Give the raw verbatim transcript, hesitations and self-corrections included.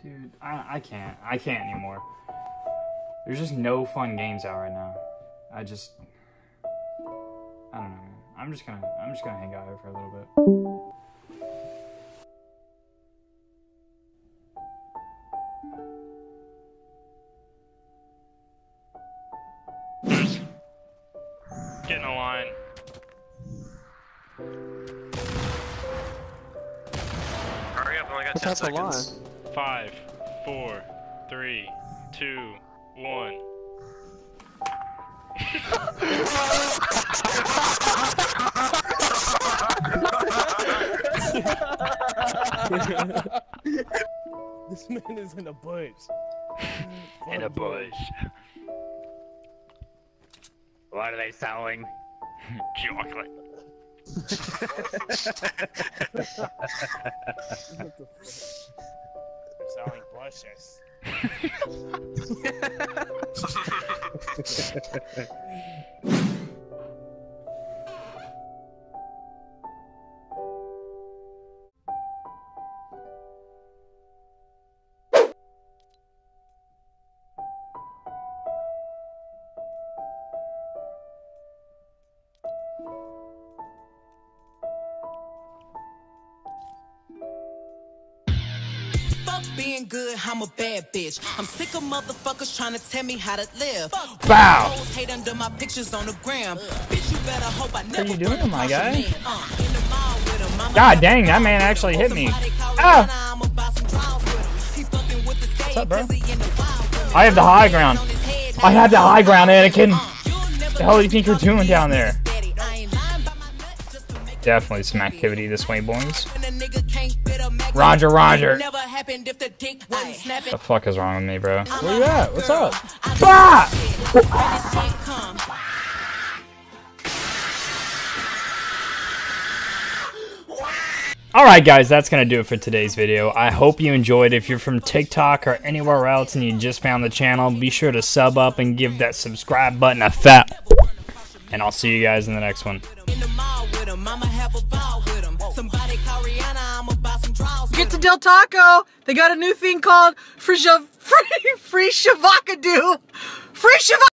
Dude, I, I can't. I can't anymore. There's just no fun games out right now. I just... I don't know. I'm just gonna... I'm just gonna hang out here for a little bit. Get in a line. Hurry up, I only got ten seconds. Five, four, three, two, one. This man is in a bush. In a bush. What are they selling? Chocolate. They're selling bushes. Being good, I'm a bad bitch. I'm sick of motherfuckers trying to tell me how to live. Bow! Hate under my pictures on the gram. Bitch, you better hope I never what are you doing, my guy? Uh, God dang, that man actually hit me. Ah! What's up, bro? I have the high ground. I have the high ground, Anakin. What the hell do you think you're doing down there? Definitely some activity this way, boys. Roger, Roger. What the fuck is wrong with me, bro? Where you at? What's up? Ah! Alright guys, that's going to do it for today's video. I hope you enjoyed. If you're from TikTok or anywhere else and you just found the channel, be sure to sub up and give that subscribe button a fat. And I'll see you guys in the next one. Get to Del Taco. They got a new thing called Free Free Free Shavakadu. Free Shavakadu.